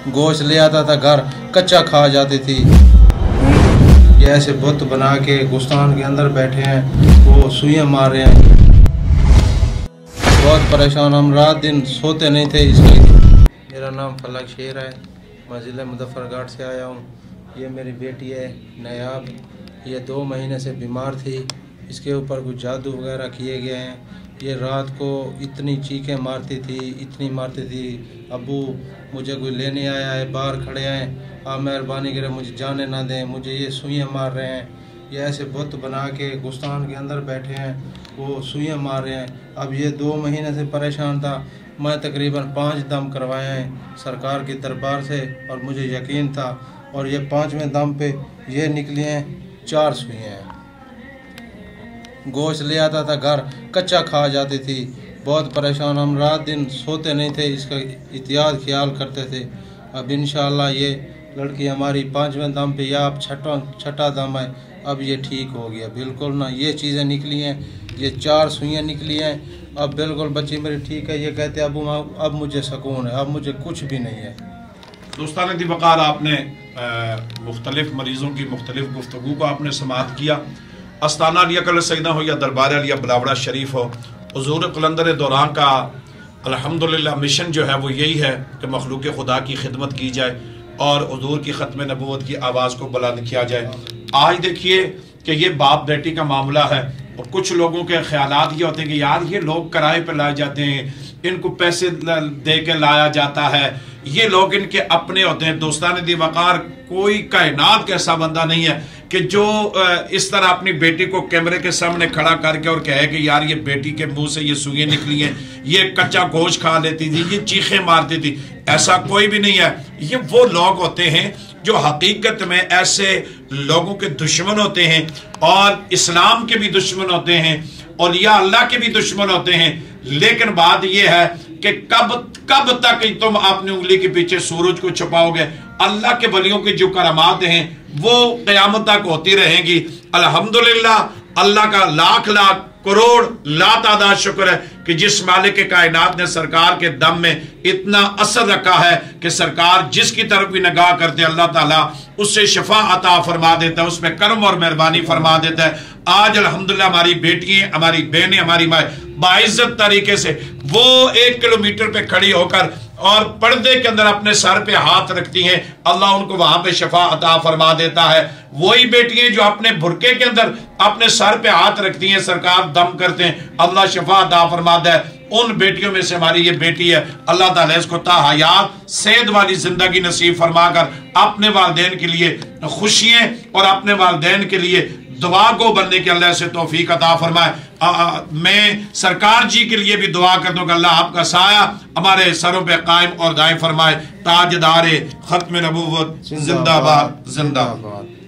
गोश्त ले आता था घर, कच्चा खा जाती थी। ये ऐसे बुत बना के गुस्तान के अंदर बैठे हैं, वो सुइयां मार रहे हैं। बहुत परेशान, हम रात दिन सोते नहीं थे इसलिए। मेरा नाम फलक शेर है, मैं ज़िले मुजफ्फरगढ़ से आया हूँ। ये मेरी बेटी है नायाब, ये 2 महीने से बीमार थी। इसके ऊपर कुछ जादू वगैरह किए गए हैं। ये रात को इतनी चीखें मारती थी, इतनी मारती थी, अबू मुझे कोई लेने आया है, बाहर खड़े हैं, आप मेहरबानी करें मुझे जाने ना दें, मुझे ये सुइयां मार रहे हैं। ये ऐसे बुत बना के गुस्तान के अंदर बैठे हैं, वो सुइयां मार रहे हैं। अब ये 2 महीने से परेशान था, मैं तकरीबन 5 दम करवाए हैं सरकार के दरबार से, और मुझे यकीन था, और ये 5वें दम पे ये निकली हैं 4 सुइयां हैं। गोश्त ले आता था घर, कच्चा खा जाती थी। बहुत परेशान, हम रात दिन सोते नहीं थे, इसका एहतियात ख्याल करते थे। अब इंशाअल्लाह ये लड़की हमारी 5वें दम पे या अब छठा दम है, अब ये ठीक हो गया बिल्कुल ना। ये चीज़ें निकली हैं, ये 4 सुइयां निकली हैं, अब बिल्कुल बच्ची मेरी ठीक है। ये कहते हैं अब मुझे सुकून है, अब मुझे कुछ भी नहीं है। दोस्तान दी वक़ार, आपने मुख्तलिफ मरीज़ों की मुख्तलिफ गुफ्तगू को आपने समाअत किया। अस्ताना लिया कल सजदा हो या दरबार लिया बलावड़ा शरीफ हो, हुज़ूर कलंदर दौरान का अल्हम्दुलिल्लाह मिशन जो है वो यही है कि मखलूक खुदा की खिदमत की जाए और हुज़ूर की ख़त्म नबूवत की आवाज़ को बुलंद किया जाए। आज देखिए कि ये बाप बेटी का मामला है, और कुछ लोगों के ख्यालात ये होते हैं कि यार ये लोग किराए पर लाए जाते हैं, इनको पैसे दे के लाया जाता है, ये लोग इनके अपने होते हैं। दोस्तान दी वक़ार, कोई कायनात का ऐसा बंदा नहीं है कि जो इस तरह अपनी बेटी को कैमरे के सामने खड़ा करके और कहे कि यार ये बेटी के मुंह से ये सुइयां निकली हैं, ये कच्चा गोश्त खा लेती थी, ये चीखें मारती थी। ऐसा कोई भी नहीं है। ये वो लोग होते हैं जो हकीकत में ऐसे लोगों के दुश्मन होते हैं, और इस्लाम के भी दुश्मन होते हैं, और या अल्लाह के भी दुश्मन होते हैं। लेकिन बात यह है कि कब तक तुम अपनी उंगली के पीछे सूरज को छुपाओगे। अल्लाह के वलियों की जो करामात हैं वो क़यामत तक होती रहेंगी। अल्हम्दुलिल्लाह, अल्लाह का लाख लाख करोड़ लातादाद शुक्र है कि जिस मालिक के कायनात ने सरकार के दम में इतना असर रखा है कि सरकार जिसकी तरफ भी निगाह करते अल्लाह ताला उससे शफा अता फरमा देता है, उसमें करम और मेहरबानी फरमा देता है। आज अल्हम्दुलिल्लाह हमारी बेटियां, हमारी बहनें, हमारी माँ बाइज्जत तरीके से वो 1 किलोमीटर पे खड़ी होकर और पर्दे के अंदर अपने सर पे हाथ रखती हैं, अल्लाह उनको वहां पे शफा अता फरमा देता है। वही बेटियां जो अपने बुरके के अंदर अपने सर पे हाथ रखती हैं, सरकार दम करते हैं, अल्लाह शफा अता फरमाता है। उन बेटियों में से हमारी ये बेटी है, अल्लाह ताला इसको ताहयात सेहत वाली जिंदगी नसीब फरमाकर अपने वालिदैन के लिए खुशियां और अपने वालिदैन के लिए दुआ को बनने के अल्लाह से तौफीक अता फरमाए। मैं सरकार जी के लिए भी दुआ कर दूं कि अल्लाह आपका साया हमारे सरों पे कायम और दायम फरमाए। ताजदारे खत्म नबूवत जिंदाबाद जिंदाबाद।